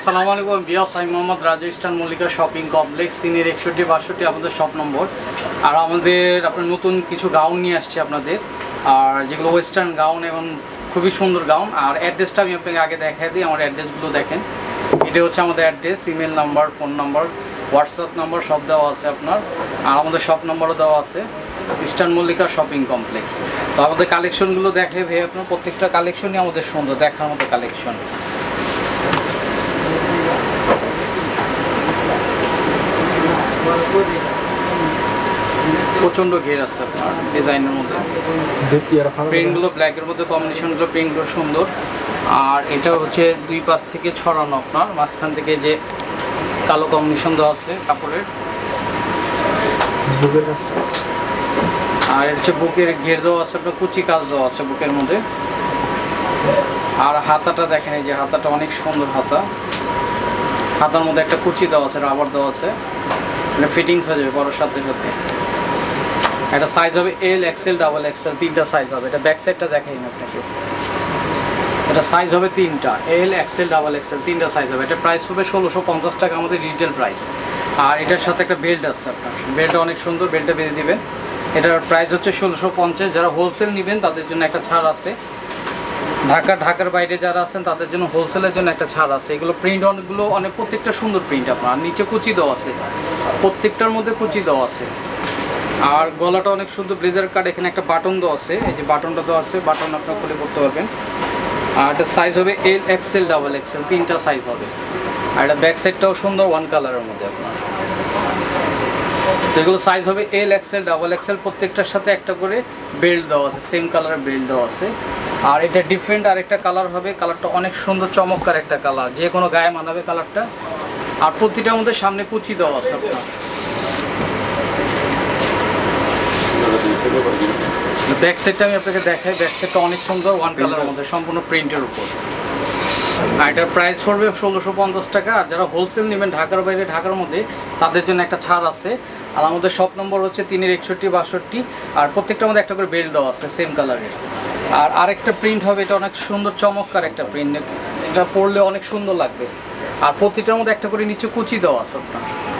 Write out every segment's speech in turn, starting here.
আসসালামু আলাইকুম বিয়াস, আমি Mohammad Raju, eastern Mallika shopping complex 361-62 আমাদের শপ নম্বর। আর আমাদের আপনার নতুন কিছু গাউন নিয়ে আসছে আপনাদের, আর যেগুলো ওয়েস্টার্ন গাউন এবং খুবই সুন্দর গাউন। আর অ্যাড্রেসটা আমি আপনাকে আগে দেখাই দিই, আমার অ্যাড্রেসগুলো দেখেন। এটা হচ্ছে আমাদের address, email number, phone number, WhatsApp number সব দেওয়া আছে আপনার। আর আমাদের শপ নম্বরও দেওয়া আছে, ইস্টার্ন মল্লিকা শপিং কমপ্লেক্স। তো আমাদের কালেকশনগুলো দেখে ভাই, আপনার প্রত্যেকটা কালেকশনই আমাদের সুন্দর, দেখার মতো কালেকশন। প্রচন্ড ঘের আছে আপনার ডিজাইনের মধ্যে, প্রিন্টগুলো ব্ল্যাকের মধ্যে কম্বিনেশনগুলো, প্রিন্টগুলো সুন্দর। আর এটা হচ্ছে দুই পাশ থেকে ছড়ানো, আপনার মাঝখান থেকে যে কালো কম্বিনেশন দেওয়া আছে কাপড়ের। আর এটা হচ্ছে বুকের ঘের দেওয়া আছে আপনার, কুচি কাজ দেওয়া আছে বুকের মধ্যে। আর হাতাটা দেখেন, এই যে হাতাটা অনেক সুন্দর হাতা, হাতার মধ্যে একটা কুচি দেওয়া আছে, রাবার দেওয়া আছে, মানে ফিটিংস হয়ে যাবে বড়োর সাথে সাথে। এটা সাইজ হবে এল, এক্সেল, ডাবল এক্সেল, তিনটা সাইজ হবে। এটা ব্যাক সাইডটা দেখাই না আপনাকে, এটা সাইজ হবে তিনটা, এল, এক্সেল, ডাবল এক্সেল, তিনটা সাইজ হবে। এটা প্রাইস হবে 1650 টাকা আমাদের রিটেল প্রাইস। আর এটার সাথে একটা বেল্ট আছে আপনার, বেল্টটা অনেক সুন্দর, বেল্টটা বেঁধে দিবেন। এটার প্রাইস হচ্ছে 1650। যারা হোলসেল নেবেন তাদের জন্য একটা ছাড় আছে। ঢাকার বাইরে যারা আছেন তাদের জন্য হোলসেলের জন্য একটা ছাড় আছে। এগুলো প্রিন্ট অনেকগুলো, অনেক প্রত্যেকটা সুন্দর প্রিন্ট আপনার। নিচে কুচি দেওয়া আছে, প্রত্যেকটার মধ্যে কুচি দেওয়া আছে। আর গলাটা অনেক সুন্দর, ব্লেজার কাট। এখানে একটা বাটন দেওয়া আছে, এই যে বাটনটা দেওয়া আছে, বাটন আপনার খুলে করতে পারবেন। আর এটা সাইজ হবে এল, এক্সেল, ডাবল এক্সেল, তিনটা সাইজ হবে। আর এটা ব্যাক সাইডটাও সুন্দর, ওয়ান কালারের মধ্যে আপনার। তো এগুলো সাইজ হবে এল, এক্সেল, ডাবল এক্সেল, প্রত্যেকটার সাথে একটা করে বেল্ট দেওয়া আছে, সেম কালারের বেল্ট দেওয়া আছে। আর এটা ডিফারেন্ট আরেকটা কালার হবে, কালারটা অনেক সুন্দর চমৎকার একটা কালার, যে কোনো গায়ে মানাবে কালারটা। আর প্রতিটার মধ্যে সামনে কুচি দেওয়া আছে আপনার। ব্যাক সাইডটা আমি আপনাকে দেখাই, ব্যাক সাইডটা অনেক সুন্দর, ওয়ান কালারের মধ্যে, সম্পূর্ণ প্রিন্টের উপর। আর এটার প্রাইস পড়বে 1650 টাকা। আর যারা হোলসেল নেবেন ঢাকার বাইরে, ঢাকার মধ্যে, তাদের জন্য একটা ছাড় আছে। আর আমাদের শপ নম্বর হচ্ছে 361-62। আর প্রত্যেকটার মধ্যে একটা করে বেল্ট দেওয়া আছে সেম কালারের। আর আরেকটা প্রিন্ট হবে, এটা অনেক সুন্দর চমৎকার একটা প্রিন্ট, এটা পরলে অনেক সুন্দর লাগবে। আর প্রতিটার মধ্যে একটা করে নিচে কুচি দেওয়া আছে আপনার,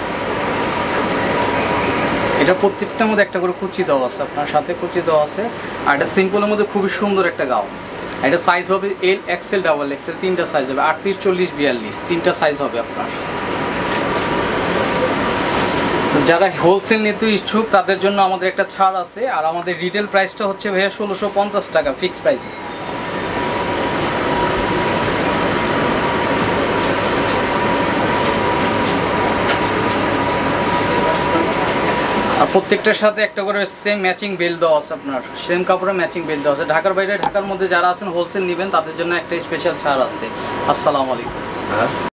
এটা প্রত্যেকটার মধ্যে একটা করে কুচি দেওয়া আছে আপনার, সাথে কুচি দেওয়া আছে। আর এটা সিম্পলের মধ্যে খুবই সুন্দর একটা গাউন। এটা সাইজ হবে এল, এক্সেল, ডাবল এক্সেল, তিনটা সাইজ হবে, 38, 40, 42, তিনটা সাইজ হবে আপনার। যারা হোলসেল নিতে ইচ্ছুক তাদের জন্য আমাদের একটা ছাড় আছে। আর আমাদের রিটেল প্রাইসটা হচ্ছে ভাইয়া 1650 টাকা, ফিক্স প্রাইস। আর প্রত্যেকটার সাথে একটা করে সেম ম্যাচিং বেল্ট দেওয়া আছে আপনার, সেম কাপড়ের ম্যাচিং বেল্ট দেওয়া আছে। ঢাকার বাইরে, ঢাকার মধ্যে যারা আছেন হোলসেল নেবেন তাদের জন্য একটা স্পেশাল ছাড় আছে। আসসালামু আলাইকুম।